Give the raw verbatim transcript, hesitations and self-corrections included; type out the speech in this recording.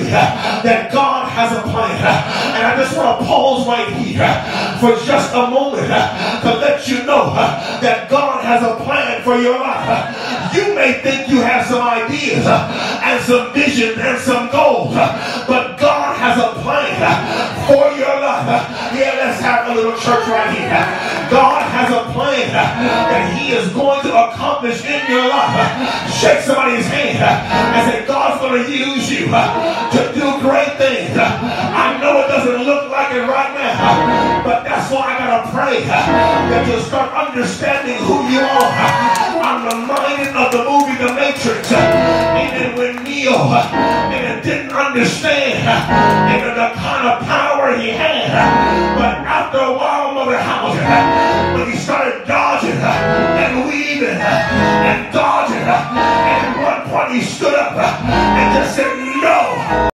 you that God has a plan. And I just want to pause right here for just a moment to let you know that God has a plan for your life. You may think you have some ideas and some vision and some goals, but God has a plan for your life. Yeah, let's have a little church right here. God has a plan that he is going to accomplish in your life. Shake somebody's hand and say, God's going to use you to do great things. I know it doesn't look like it right now, but that's why I got to pray that you start understanding who you are. I'm reminded of the movie The Matrix. Even when Neo and didn't understand and the kind of power he had, but after a while, Mother Hauser, when he started dodging and weaving and dodging, and at one point he stood up and just said, no.